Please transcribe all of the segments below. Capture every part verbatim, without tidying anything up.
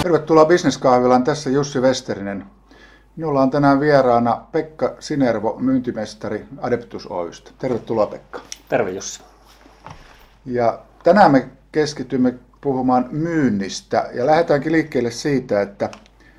Tervetuloa Business-kahvilaan, tässä Jussi Westerinen. Minulla on tänään vieraana Pekka Sinervo, myyntimestari Adeptus Oy:stä. Tervetuloa Pekka. Terve Jussi. Ja tänään me keskitymme puhumaan myynnistä ja lähdetäänkin liikkeelle siitä, että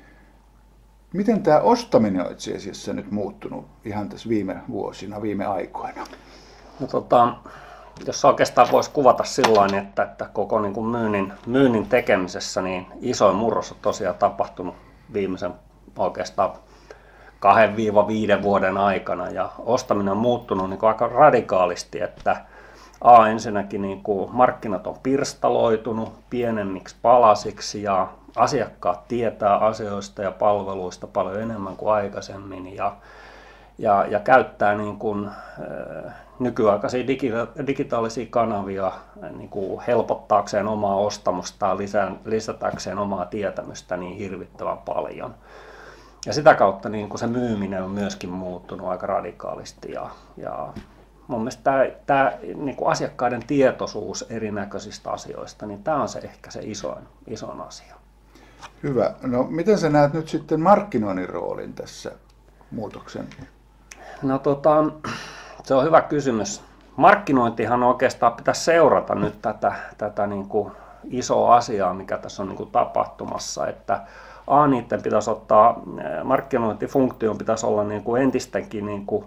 miten tämä ostaminen on itse asiassa nyt muuttunut ihan tässä viime vuosina, viime aikoina? No, tota, jos oikeastaan voisi kuvata sillain, että, että koko niin kuin myynnin, myynnin tekemisessä niin isoin murros on tosiaan tapahtunut viimeisen oikeastaan kahden viiden vuoden aikana ja ostaminen on muuttunut niin kuin aika radikaalisti, että A, ensinnäkin niin kuin markkinat on pirstaloitunut pienemmiksi palasiksi ja asiakkaat tietää asioista ja palveluista paljon enemmän kuin aikaisemmin ja, ja, ja käyttää niin kuin, äh, nykyaikaisia digi- digitaalisia kanavia äh, niin kuin helpottaakseen omaa ostamustaan, lisää, lisätäkseen omaa tietämystä niin hirvittävän paljon. Ja sitä kautta niin kuin se myyminen on myöskin muuttunut aika radikaalisti ja, ja mun mielestä tämä, tämä niin kuin asiakkaiden tietoisuus erinäköisistä asioista, niin tämä on se ehkä se isoin, isoin asia. Hyvä. No miten sä näet nyt sitten markkinoinnin roolin tässä muutoksen? No tota, se on hyvä kysymys. Markkinointihan oikeastaan pitäisi seurata nyt tätä, tätä niin kuin isoa asiaa, mikä tässä on niin kuin tapahtumassa, että A, niiden pitäisi ottaa, markkinointifunktion pitäisi olla niin kuin entistäkin niin kuin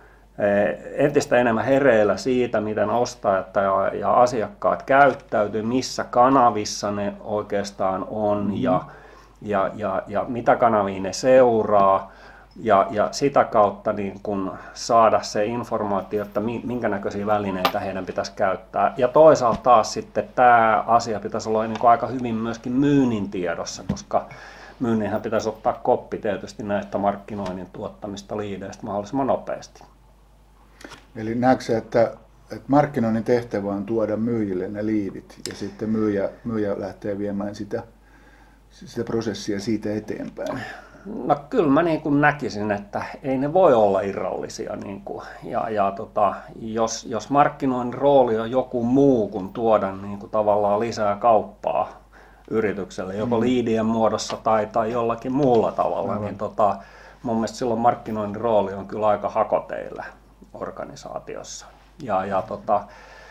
entistä enemmän hereillä siitä, miten ostajat ja, ja asiakkaat käyttäytyy, missä kanavissa ne oikeastaan on mm-hmm. ja, ja, ja, ja mitä kanavia ne seuraa ja, ja sitä kautta niin kun saada se informaatio, että minkä näköisiä välineitä heidän pitäisi käyttää. Ja toisaalta taas sitten tämä asia pitäisi olla niin kuin aika hyvin myöskin myynnin tiedossa, koska myynninhän pitäisi ottaa koppi tietysti näistä markkinoinnin tuottamista liideistä mahdollisimman nopeasti. Eli näetkö, että, että markkinoinnin tehtävä on tuoda myyjille ne liidit ja sitten myyjä, myyjä lähtee viemään sitä, sitä prosessia siitä eteenpäin? No kyllä mä niin kuin näkisin, että ei ne voi olla irrallisia. Niin kuin, ja, ja tota, jos, jos markkinoinnin rooli on joku muu kuin tuoda niin kuin tavallaan lisää kauppaa yritykselle, joko mm. liidien muodossa tai, tai jollakin muulla tavalla, mm. niin tota, mun mielestä silloin markkinoinnin rooli on kyllä aika hakoteillä organisaatiossa. Ja, ja tota,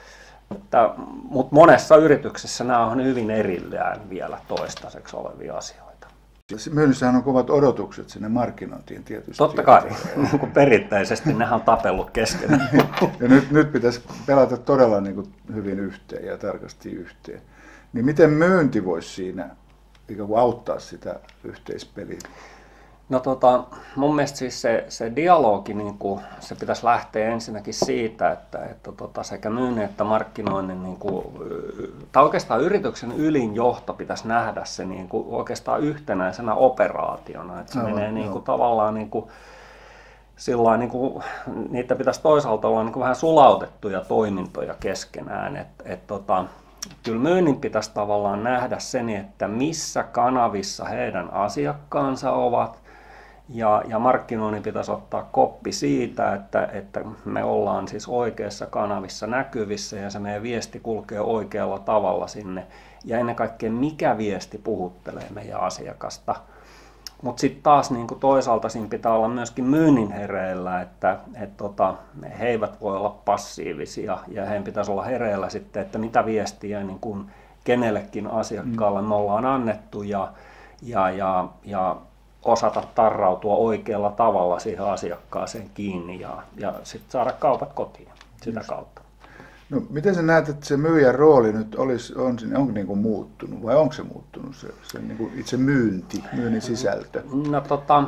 mutta monessa yrityksessä nämä on hyvin erillään vielä toistaiseksi olevia asioita. Myynnissähän on kovat odotukset sinne markkinointiin tietysti. Totta kai, niin kuin perinteisesti nehän on tapellut keskenään. Ja nyt, nyt pitäisi pelata todella niin kuin hyvin yhteen ja tarkasti yhteen. Niin miten myynti voisi siinä ikään kuin auttaa sitä yhteispeliä? No tota, mun mielestä siis se, se dialogi, niin kuin, se pitäisi lähteä ensinnäkin siitä, että, että tota, sekä myynnin että markkinoinnin, niin kuin, tai oikeastaan yrityksen ylin johto pitäisi nähdä se niin kuin, oikeastaan yhtenäisenä operaationa. Että se no, menee niin kuin, tavallaan niin kuin, sillain, niin kuin, niitä pitäisi toisaalta olla niin kuin, vähän sulautettuja toimintoja keskenään. Et, et, tota, Kyllä myynnin pitäisi tavallaan nähdä sen, että missä kanavissa heidän asiakkaansa ovat, ja, ja markkinoinnin pitäisi ottaa koppi siitä, että, että me ollaan siis oikeassa kanavissa näkyvissä ja se meidän viesti kulkee oikealla tavalla sinne. Ja ennen kaikkea mikä viesti puhuttelee meidän asiakasta. Mutta sitten taas niin kuin toisaalta siinä pitää olla myöskin myynnin hereillä, että et tota, he eivät voi olla passiivisia ja heidän pitäisi olla hereillä sitten, että mitä viestiä niin kuin kenellekin asiakkaalle me ollaan annettu ja, ja, ja, ja osata tarrautua oikealla tavalla siihen asiakkaaseen kiinni ja, ja sitten saada kaupat kotiin sitä kautta. No, miten sä näet, että se myyjän rooli nyt olisi, on, on niin kuin muuttunut vai onko se muuttunut se, se niin kuin itse myynti, myynnin sisältö? No tota,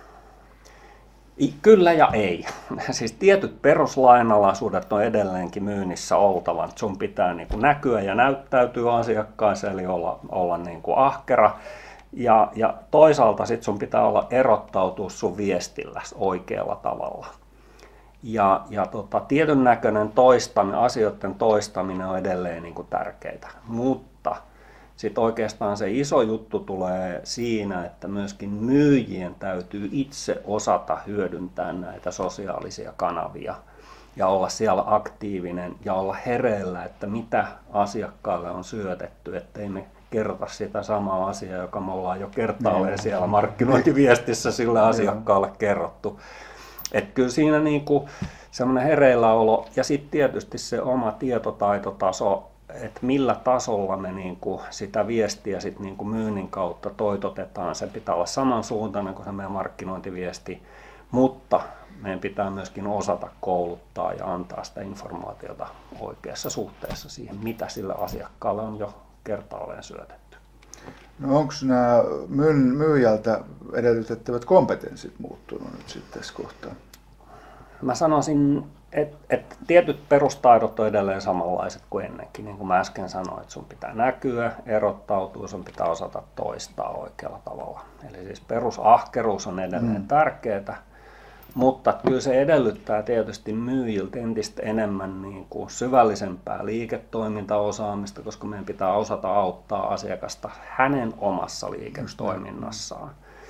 kyllä ja ei. Siis tietyt peruslainalaisuudet on edelleenkin myynnissä oltava. Sun pitää niin kuin näkyä ja näyttäytyä asiakkaaseen, eli olla, olla niin kuin ahkera. Ja, ja toisaalta sit sun pitää olla erottautua sun viestillä oikealla tavalla. Ja, ja tota, tietyn näköinen toistaminen, asioiden toistaminen on edelleen niin kuin tärkeää, mutta sitten oikeastaan se iso juttu tulee siinä, että myöskin myyjien täytyy itse osata hyödyntää näitä sosiaalisia kanavia ja olla siellä aktiivinen ja olla hereillä, että mitä asiakkaalle on syötetty, ettei me kerrota sitä samaa asiaa, joka me ollaan jo kertaalleen siellä markkinointiviestissä sille asiakkaalle kerrottu. Että kyllä siinä niinku semmoinen hereilläolo ja sitten tietysti se oma tietotaitotaso, että millä tasolla me niinku sitä viestiä sit niinku myynnin kautta toitotetaan. Se pitää olla samansuuntainen kuin se meidän markkinointiviesti, mutta meidän pitää myöskin osata kouluttaa ja antaa sitä informaatiota oikeassa suhteessa siihen, mitä sillä asiakkaalle on jo kertaalleen syötetty. No onko nämä myyjältä edellytettävät kompetenssit muuttunut nyt sitten tässä kohtaa? Mä sanoisin, että et tietyt perustaidot on edelleen samanlaiset kuin ennenkin. Niin kuin mä äsken sanoin, että sun pitää näkyä, erottautua, sun pitää osata toistaa oikealla tavalla. Eli siis perusahkeruus on edelleen mm. tärkeää. Mutta kyllä se edellyttää tietysti myyjiltä entistä enemmän niin kuin syvällisempää liiketoimintaosaamista, koska meidän pitää osata auttaa asiakasta hänen omassa liiketoiminnassaan.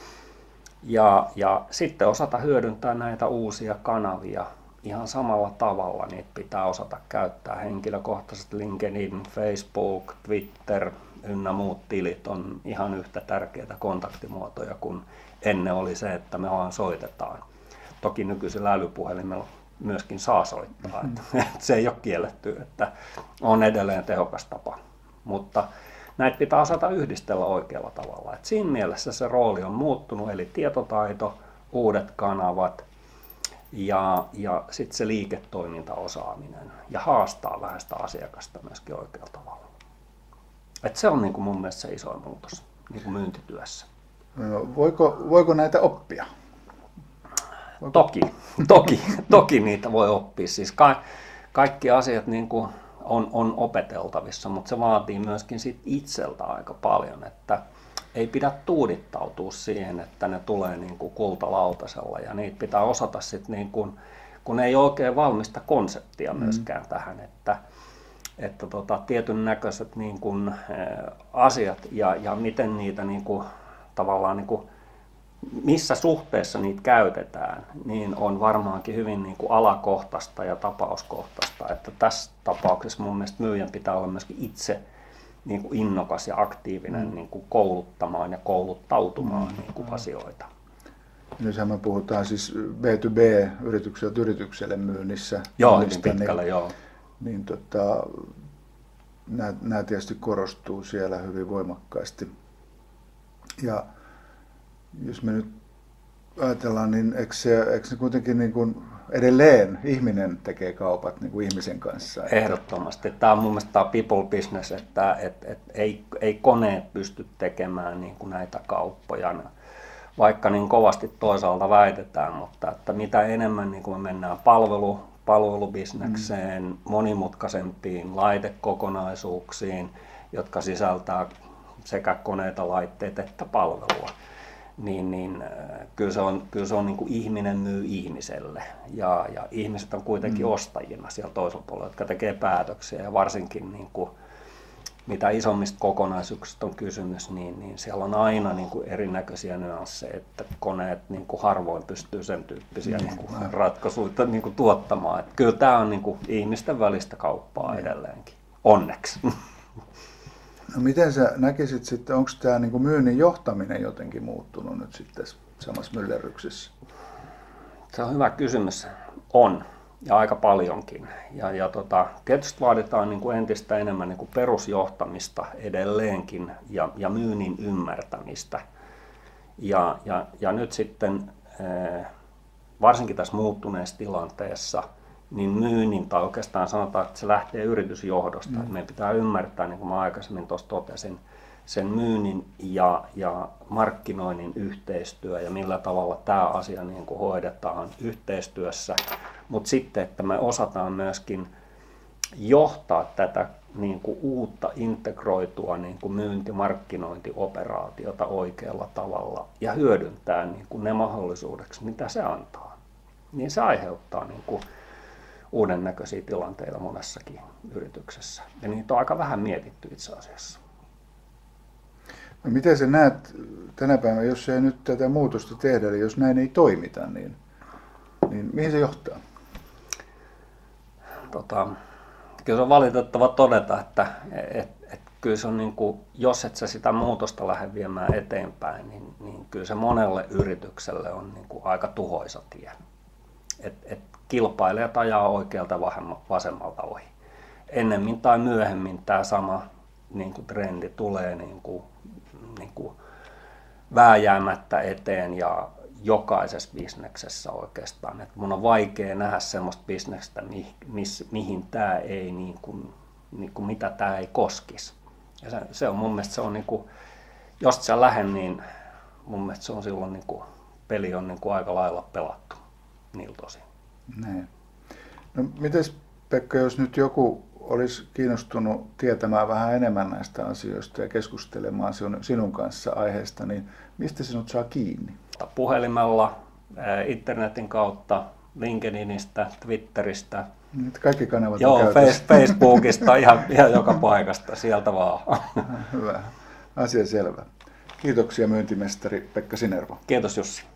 Ja, ja sitten osata hyödyntää näitä uusia kanavia ihan samalla tavalla. Niitä pitää osata käyttää henkilökohtaisesti. LinkedIn, Facebook, Twitter ynnä muut tilit on ihan yhtä tärkeitä kontaktimuotoja kuin ennen oli se, että me vaan soitetaan. Toki nykyisellä älypuhelimella myöskin saa soittaa, mm-hmm. että se ei ole kielletty, että on edelleen tehokas tapa, mutta näitä pitää osata yhdistellä oikealla tavalla. Et siinä mielessä se rooli on muuttunut, eli tietotaito, uudet kanavat ja, ja sitten se liiketoimintaosaaminen ja haastaa vähän sitä asiakasta myöskin oikealla tavalla. Et se on niin kuin mun mielestä se iso muutos niin kuin myyntityössä. No, voiko, voiko näitä oppia? Toki, toki, toki niitä voi oppia. Siis ka- kaikki asiat niin kuin on, on opeteltavissa, mutta se vaatii myöskin sit itseltä aika paljon, että ei pidä tuudittautua siihen, että ne tulee niin kuin kultalautasella ja niitä pitää osata sitten, niin kuin, kun ei oikein valmista konseptia myöskään mm. tähän, että, että tota, tietyn näköiset niin kuin, ä, asiat ja, ja miten niitä niin kuin, tavallaan niin kuin, missä suhteessa niitä käytetään, niin on varmaankin hyvin niin kuin alakohtaista ja tapauskohtaista. Että tässä tapauksessa mun mielestä myyjän pitää olla myöskin itse niin kuin innokas ja aktiivinen mm. niin kuin kouluttamaan ja kouluttautumaan mm. niin kuin asioita. Nythän me puhutaan siis B to B yritykseltä yritykselle myynnissä. Joo, hyvin pitkälle, niin, joo. Niin tota, nämä, nämä tietysti korostuu siellä hyvin voimakkaasti. Ja jos me nyt ajatellaan, niin eikö se, eikö se kuitenkin niin kuin edelleen ihminen tekee kaupat niin kuin ihmisen kanssa? Ehdottomasti. Tämä on mun mielestä tämä people business, että et, et ei, ei koneet pysty tekemään niin kuin näitä kauppoja, vaikka niin kovasti toisaalta väitetään, mutta että mitä enemmän niin kuin me mennään palvelu, palvelubisnekseen, mm. monimutkaisempiin laitekokonaisuuksiin, jotka sisältää sekä koneita, laitteita että palvelua. Niin, niin kyllä se on, kyllä se on niin kuin ihminen myy ihmiselle ja, ja ihmiset on kuitenkin mm. ostajina siellä toisella puolella, jotka tekee päätöksiä ja varsinkin niin kuin, mitä isommista kokonaisuuksista on kysymys, niin, niin siellä on aina niin kuin erinäköisiä nyansseja, että koneet niin kuin harvoin pystyy sen tyyppisiä mm. niin kuin ratkaisuja niin kuin tuottamaan. Että kyllä tämä on niin kuin ihmisten välistä kauppaa mm. edelleenkin, onneksi. No miten sä näkisit sitten, onko tämä niinku myynnin johtaminen jotenkin muuttunut nyt sitten samassa myllerryksessä? Se on hyvä kysymys. On, ja aika paljonkin. Ja, ja tota, tietysti vaaditaan niinku entistä enemmän niinku perusjohtamista edelleenkin ja, ja myynnin ymmärtämistä. Ja, ja, ja nyt sitten, varsinkin tässä muuttuneessa tilanteessa, niin myynnin, tai oikeastaan sanotaan, että se lähtee yritysjohdosta. Mm. Meidän pitää ymmärtää, niin kuin mä aikaisemmin tuossa totesin, sen myynnin ja, ja markkinoinnin yhteistyö ja millä tavalla tämä asia niin kuin hoidetaan yhteistyössä. Mutta sitten, että me osataan myöskin johtaa tätä niin kuin uutta integroitua niin kuin myynti-markkinointioperaatiota oikealla tavalla ja hyödyntää niin kuin ne mahdollisuudeksi, mitä se antaa. Niin se aiheuttaa niin kuin uuden näköisiä tilanteita monessakin yrityksessä. Ja niitä on aika vähän mietitty itse asiassa. No miten sä näet tänä päivänä, jos ei nyt tätä muutosta tehdä, eli jos näin ei toimita, niin, niin mihin se johtaa? Tota, kyllä se on valitettava todeta, että et, et, kyllä se on niin kuin, jos et sä sitä muutosta lähde viemään eteenpäin, niin, niin kyllä se monelle yritykselle on niin kuin aika tuhoisa tie. Et, et kilpailijat ajaa oikealta vasemmalta ohi. Ennemmin tai myöhemmin tämä sama niin kuin trendi tulee niin kuin, niin kuin vääjäämättä eteen ja jokaisessa bisneksessä oikeastaan. Et mun on vaikea nähdä semmoista bisnestä, mi, mis, mihin tämä ei, niin kuin, niin kuin mitä tämä ei koskisi. Ja se, se on mun mielestä, se on niin kuin, jos sä lähden, niin mun mielestä se on silloin niin kuin, peli on niin kuin aika lailla pelattu niiltä osin. Näin. No mites Pekka, jos nyt joku olisi kiinnostunut tietämään vähän enemmän näistä asioista ja keskustelemaan sinun kanssa aiheesta, niin mistä sinut saa kiinni? Puhelimella, internetin kautta, LinkedInistä, Twitteristä. Kaikki kanavat Joo, on käytössä. Facebookista, ihan, ihan joka paikasta, sieltä vaan. Hyvä, asia selvä. Kiitoksia myyntimestari Pekka Sinervo. Kiitos Jussi.